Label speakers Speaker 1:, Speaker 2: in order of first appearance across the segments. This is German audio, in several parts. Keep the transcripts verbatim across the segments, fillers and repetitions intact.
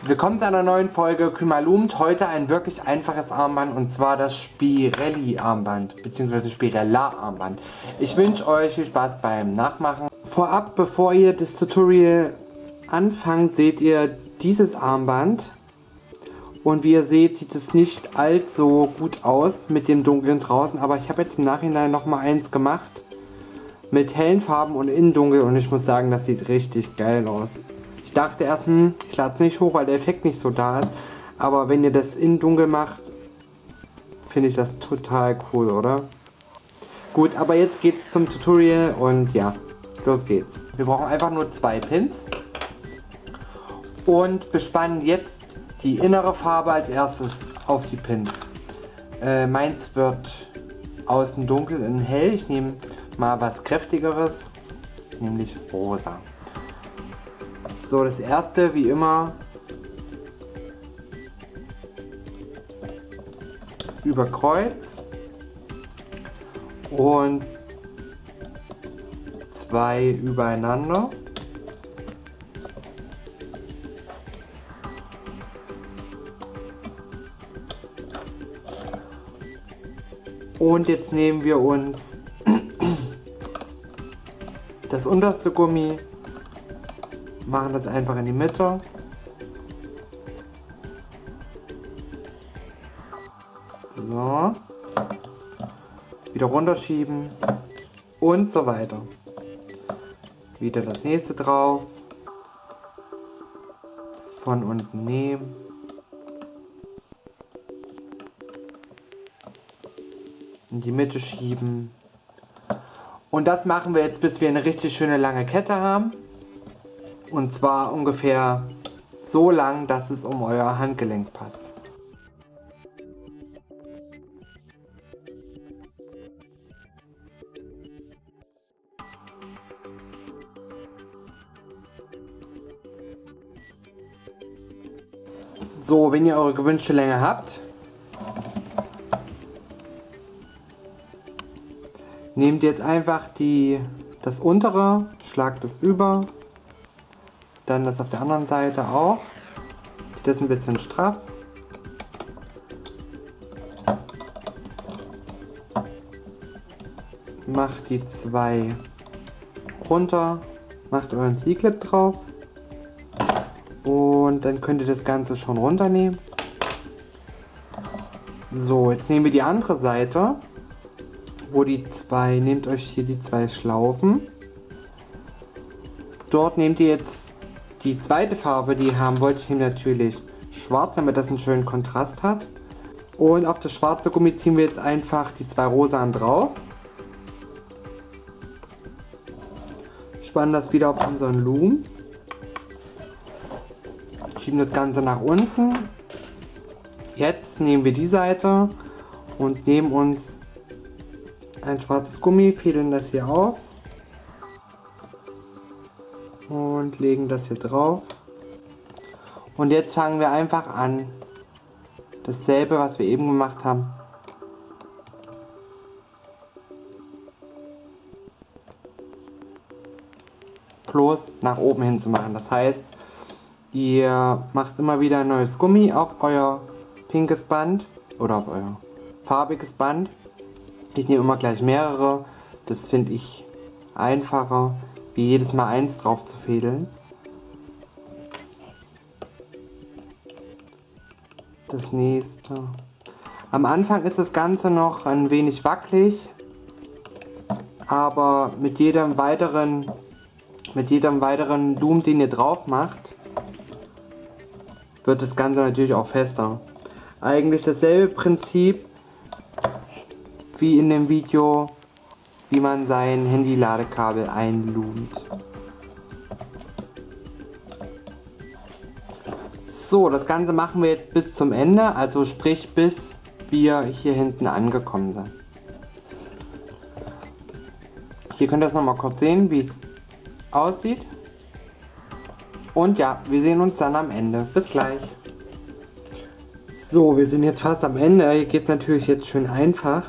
Speaker 1: Willkommen zu einer neuen Folge Kümmerlumt. Heute ein wirklich einfaches Armband und zwar das Spirelli-Armband bzw. Spirella-Armband. Ich wünsche euch viel Spaß beim Nachmachen. Vorab, bevor ihr das Tutorial anfangt, seht ihr dieses Armband. Und wie ihr seht, sieht es nicht allzu gut aus mit dem dunklen draußen. Aber ich habe jetzt im Nachhinein noch mal eins gemacht mit hellen Farben und innen dunkel. Und ich muss sagen, das sieht richtig geil aus. Ich dachte erst, hm, ich lade es nicht hoch, weil der Effekt nicht so da ist. Aber wenn ihr das innen dunkel macht, finde ich das total cool, oder? Gut, aber jetzt geht's zum Tutorial und ja, los geht's. Wir brauchen einfach nur zwei Pins und bespannen jetzt die innere Farbe als erstes auf die Pins. Äh, meins wird außen dunkel in hell. Ich nehme mal was kräftigeres, nämlich rosa. So, das erste wie immer über Kreuz und zwei übereinander. Und jetzt nehmen wir uns das unterste Gummi, machen das einfach in die Mitte. So. Wieder runterschieben und so weiter. Wieder das nächste drauf. Von unten nehmen. In die Mitte schieben. Und das machen wir jetzt, bis wir eine richtig schöne lange Kette haben. Und zwar ungefähr so lang, dass es um euer Handgelenk passt. So, wenn ihr eure gewünschte Länge habt, nehmt jetzt einfach die, das untere, schlagt es über. Dann das auf der anderen Seite auch. Zieht das ein bisschen straff. Macht die zwei runter. Macht euren C-Clip drauf. Und dann könnt ihr das Ganze schon runternehmen. So, jetzt nehmen wir die andere Seite. Wo die zwei, nehmt euch hier die zwei Schlaufen. Dort nehmt ihr jetzt die zweite Farbe, die ihr haben wollt. Ich nehme natürlich schwarz, damit das einen schönen Kontrast hat. Und auf das schwarze Gummi ziehen wir jetzt einfach die zwei rosanen drauf. Spannen das wieder auf unseren Loom. Schieben das Ganze nach unten. Jetzt nehmen wir die Seite und nehmen uns ein schwarzes Gummi, fädeln das hier auf. Und legen das hier drauf. Und jetzt fangen wir einfach an, dasselbe, was wir eben gemacht haben, bloß nach oben hin zu machen. Das heißt, ihr macht immer wieder ein neues Gummi auf euer pinkes Band oder auf euer farbiges Band. Ich nehme immer gleich mehrere, das finde ich einfacher, wie jedes Mal eins drauf zu fädeln. Das nächste. Am Anfang ist das Ganze noch ein wenig wackelig, aber mit jedem weiteren, mit jedem weiteren Loom, den ihr drauf macht, wird das Ganze natürlich auch fester. Eigentlich dasselbe Prinzip wie in dem Video, wie man sein Handy-Ladekabel einloomt. So, das Ganze machen wir jetzt bis zum Ende, also sprich bis wir hier hinten angekommen sind. Hier könnt ihr das nochmal kurz sehen, wie es aussieht. Und ja, wir sehen uns dann am Ende. Bis gleich. So, wir sind jetzt fast am Ende. Hier geht es natürlich jetzt schön einfach.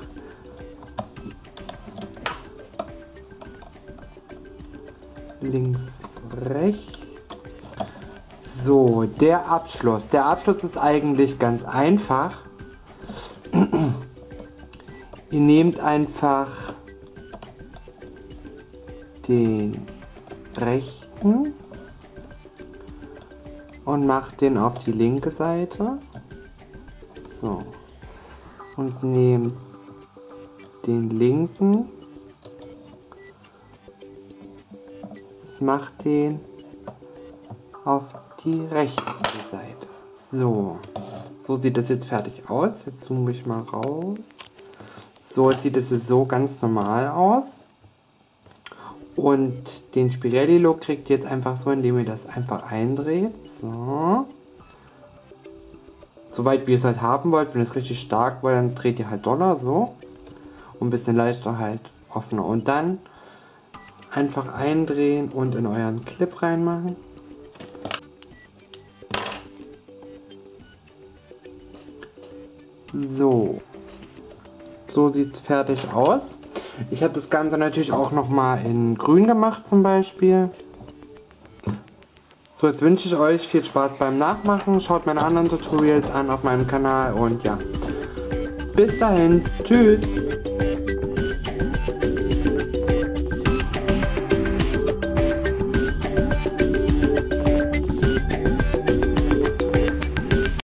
Speaker 1: Links, rechts. So, der Abschluss. Der Abschluss ist eigentlich ganz einfach. Ihr nehmt einfach den rechten und macht den auf die linke Seite. So. Und nehmt den linken, macht den auf die rechte Seite. So. So sieht das jetzt fertig aus. Jetzt zoome ich mal raus. So jetzt sieht es so ganz normal aus. Und den Spirelli-Look kriegt ihr jetzt einfach so, indem ihr das einfach eindreht. So. Soweit wie ihr es halt haben wollt. Wenn ihr es richtig stark wollt, dann dreht ihr halt doller so. Und ein bisschen leichter halt offener. Und dann einfach eindrehen und in euren Clip reinmachen. So. So sieht es fertig aus. Ich habe das Ganze natürlich auch nochmal in grün gemacht zum Beispiel. So, jetzt wünsche ich euch viel Spaß beim Nachmachen. Schaut meine anderen Tutorials an auf meinem Kanal und ja. Bis dahin. Tschüss.